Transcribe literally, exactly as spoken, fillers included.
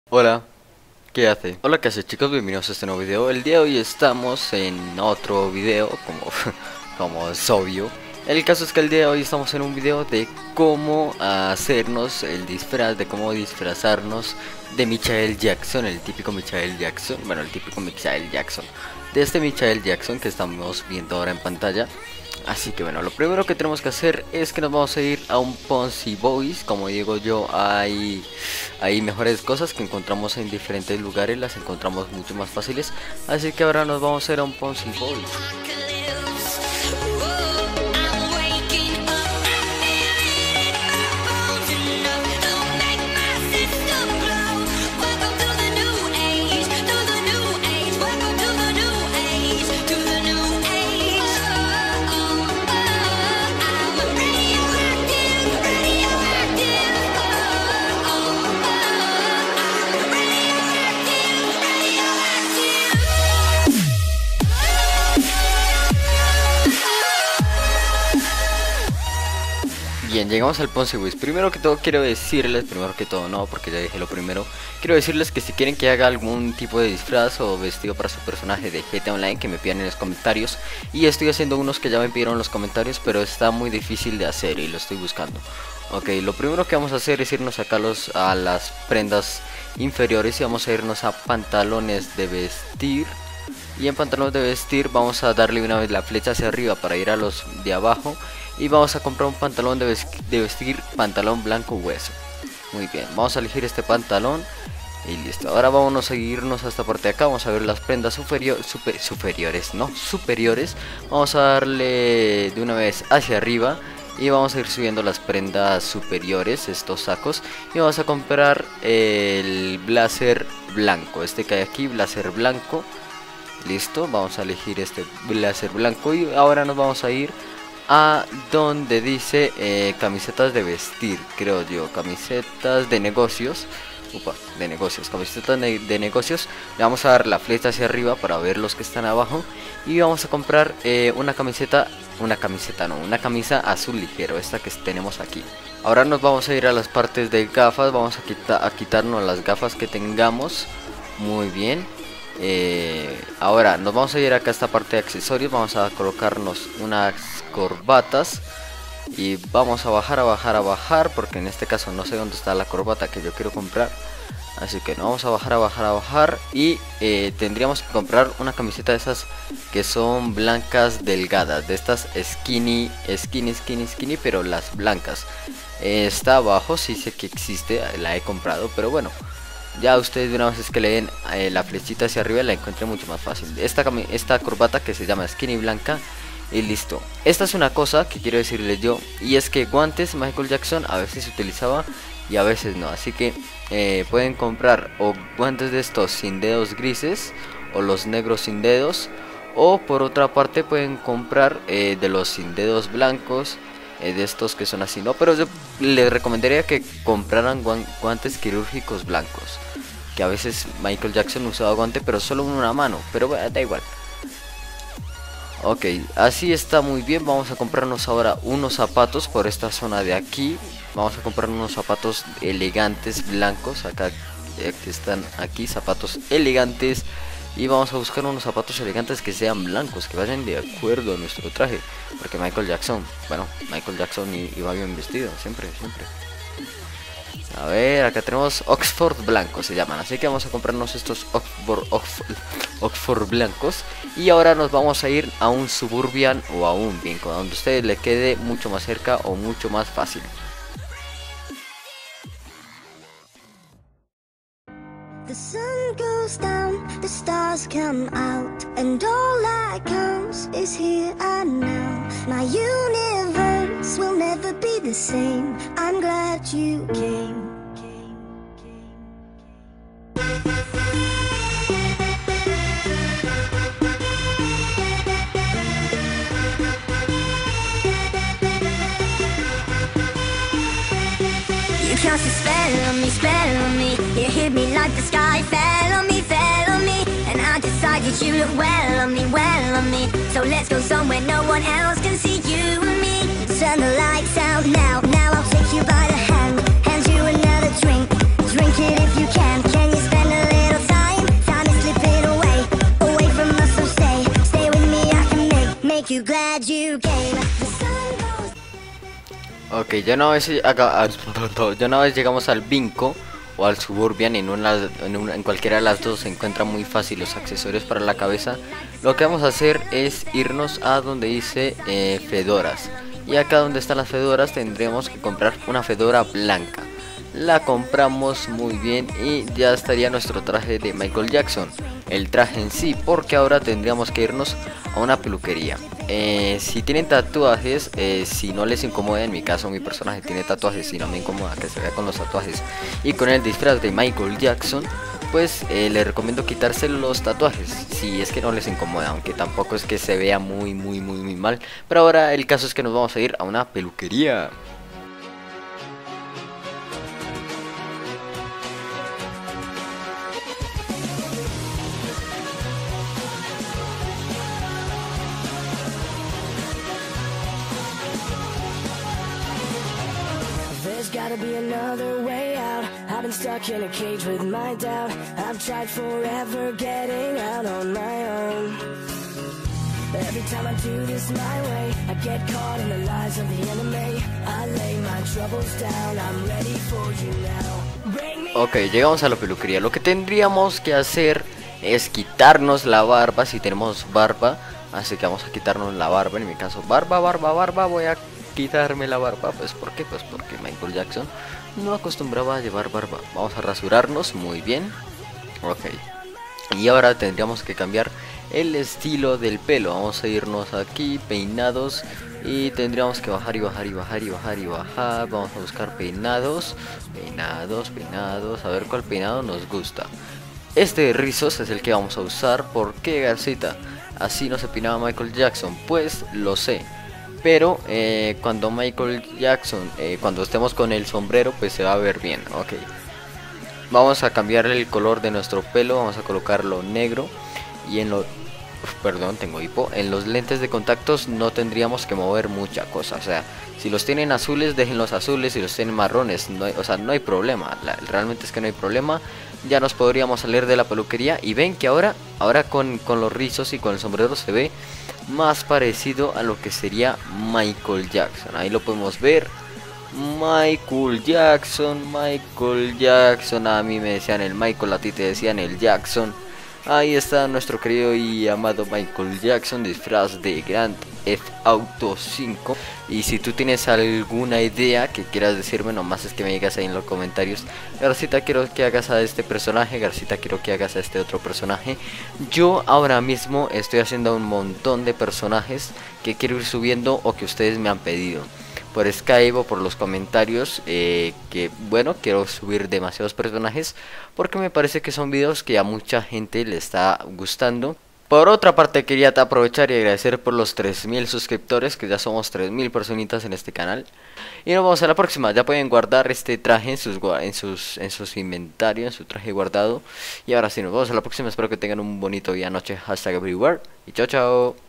Hola, ¿qué hace? Hola, ¿qué hace, chicos? Bienvenidos a este nuevo video. El día de hoy estamos en otro video, como, como es obvio. El caso es que el día de hoy estamos en un video de cómo hacernos el disfraz, de cómo disfrazarnos de Michael Jackson, el típico Michael Jackson, bueno, el típico Michael Jackson, de este Michael Jackson que estamos viendo ahora en pantalla. Así que bueno, lo primero que tenemos que hacer es que nos vamos a ir a un Ponzi Boys. Como digo yo, hay, hay mejores cosas que encontramos en diferentes lugares, las encontramos mucho más fáciles. Así que ahora nos vamos a ir a un Ponzi Boys. Bien, llegamos al Ponzi Boys. Primero que todo quiero decirles, primero que todo no, porque ya dije lo primero. Quiero decirles que si quieren que haga algún tipo de disfraz o vestido para su personaje de G T A Online, que me pidan en los comentarios. Y estoy haciendo unos que ya me pidieron en los comentarios, pero está muy difícil de hacer y lo estoy buscando. Ok, lo primero que vamos a hacer es irnos acá a, los, a las prendas inferiores y vamos a irnos a pantalones de vestir. Y en pantalones de vestir vamos a darle una vez la flecha hacia arriba para ir a los de abajo. Y vamos a comprar un pantalón de, ves de vestir, pantalón blanco hueso. Muy bien, vamos a elegir este pantalón. Y listo, ahora vamos a irnos a esta parte de acá. Vamos a ver las prendas superior, super, superiores, no, superiores. Vamos a darle de una vez hacia arriba. Y vamos a ir subiendo las prendas superiores, estos sacos. Y vamos a comprar el blazer blanco, este que hay aquí, blazer blanco. Listo, vamos a elegir este blazer blanco. Y ahora nos vamos a ir a donde dice eh, camisetas de vestir, creo yo, camisetas de negocios. Upa, de negocios, camisetas de, de negocios. Le vamos a dar la flecha hacia arriba para ver los que están abajo. Y vamos a comprar eh, una camiseta, una camiseta no, una camisa azul ligero, esta que tenemos aquí. Ahora nos vamos a ir a las partes de gafas. Vamos a, quita, a quitarnos las gafas que tengamos. Muy bien. Eh, ahora nos vamos a ir acá a esta parte de accesorios. Vamos a colocarnos unas corbatas y vamos a bajar, a bajar, a bajar, porque en este caso no sé dónde está la corbata que yo quiero comprar. Así que no, vamos a bajar, a bajar, a bajar. Y eh, tendríamos que comprar una camiseta de esas que son blancas delgadas, de estas skinny, skinny, skinny, skinny, pero las blancas. eh, Está abajo, sí sé que existe, la he comprado, pero bueno, ya ustedes de una vez es que le den eh, la flechita hacia arriba la encuentren mucho más fácil. Esta, esta corbata que se llama skinny blanca. Y listo. Esta es una cosa que quiero decirles yo, y es que guantes Michael Jackson a veces se utilizaba y a veces no. Así que eh, pueden comprar o guantes de estos sin dedos grises o los negros sin dedos. O por otra parte pueden comprar eh, de los sin dedos blancos, eh, de estos que son así, ¿no? Pero yo les recomendaría que compraran guantes quirúrgicos blancos, que a veces Michael Jackson usaba guante pero solo en una mano, pero bueno, da igual. Ok, así está muy bien. Vamos a comprarnos ahora unos zapatos por esta zona de aquí. Vamos a comprar unos zapatos elegantes blancos. Acá eh, que están aquí, zapatos elegantes. Y vamos a buscar unos zapatos elegantes que sean blancos, que vayan de acuerdo a nuestro traje. Porque Michael Jackson, bueno, Michael Jackson iba bien vestido, siempre, siempre. A ver, acá tenemos Oxford blancos se llaman, así que vamos a comprarnos estos Oxford, Oxford, Oxford blancos. Y ahora nos vamos a ir a un Suburban o a un Vinco, donde a ustedes le quede mucho más cerca o mucho más fácil. The sun goes down, the stars come out, and all that counts is here and now. My universe will never be the same. I'm glad you came. You cast a spell on me, spell on me. You hit me like the sky fell on me, fell on me. And I decided you look well on me, well on me. So let's go somewhere no one else can see you and me. Turn the lights out now, now I'll take you by the hand. Hand you another drink, drink it if you can. Can you glad you came. The sun goes. Ok, ya una vez, acá- ya una vez llegamos al Vinco o al Suburbian, en, una, en, una, en cualquiera de las dos se encuentran muy fácil los accesorios para la cabeza. Lo que vamos a hacer es irnos a donde dice eh, fedoras. Y acá donde están las fedoras tendremos que comprar una fedora blanca. La compramos muy bien y ya estaría nuestro traje de Michael Jackson. El traje en sí, porque ahora tendríamos que irnos a una peluquería. Eh, si tienen tatuajes, eh, si no les incomoda, en mi caso mi personaje tiene tatuajes, si no me incomoda que se vea con los tatuajes y con el disfraz de Michael Jackson, pues eh, les recomiendo quitarse los tatuajes si es que no les incomoda, aunque tampoco es que se vea muy muy muy muy mal. Pero ahora el caso es que nos vamos a ir a una peluquería. There's gotta be another way out. I've been stuck in a cage with my doubt. I've tried forever getting out on my own. Every time I do this my way, I get caught in the lies of the enemy. I lay my troubles down, I'm ready for you now. Bring me. Ok, llegamos a la peluquería. Lo que tendríamos que hacer es quitarnos la barba si tenemos barba. Así que vamos a quitarnos la barba. En mi caso, barba, barba, barba. Voy a quitarme la barba. Pues ¿por qué? Pues porque Michael Jackson no acostumbraba a llevar barba. Vamos a rasurarnos muy bien. Ok. Y ahora tendríamos que cambiar el estilo del pelo. Vamos a irnos aquí, peinados. Y tendríamos que bajar y bajar y bajar y bajar y bajar. Vamos a buscar peinados. Peinados, peinados. A ver cuál peinado nos gusta. Este de rizos es el que vamos a usar. ¿Por qué, Garcita? Así no se peinaba Michael Jackson. Pues lo sé. Pero eh, cuando Michael Jackson, eh, cuando estemos con el sombrero, pues se va a ver bien. Ok. Vamos a cambiar el color de nuestro pelo. Vamos a colocarlo negro. Y en los... Perdón, tengo hipo. En los lentes de contactos no tendríamos que mover mucha cosa. O sea, si los tienen azules, déjenlos azules. Si los tienen marrones, no hay, o sea, no hay problema. La, realmente es que no hay problema. Ya nos podríamos salir de la peluquería. Y ven que ahora, ahora con, con los rizos y con el sombrero se ve más parecido a lo que sería Michael Jackson. Ahí lo podemos ver. Michael Jackson, Michael Jackson. A mí me decían el Michael, a ti te decían el Jackson. Ahí está nuestro querido y amado Michael Jackson, disfraz de Grand Theft Auto cinco. Y si tú tienes alguna idea que quieras decirme, nomás es que me digas ahí en los comentarios: Garcita, quiero que hagas a este personaje, Garcita, quiero que hagas a este otro personaje. Yo ahora mismo estoy haciendo un montón de personajes que quiero ir subiendo o que ustedes me han pedido por Skype o por los comentarios, eh, que bueno, quiero subir demasiados personajes porque me parece que son videos que a mucha gente le está gustando. Por otra parte, quería aprovechar y agradecer por los tres mil suscriptores, que ya somos tres mil personitas en este canal. Y nos vemos a la próxima. Ya pueden guardar este traje en sus, en sus, en sus inventarios, en su traje guardado. Y ahora sí, nos vemos a la próxima. Espero que tengan un bonito día, noche, hashtag everywhere. Y chao, chao.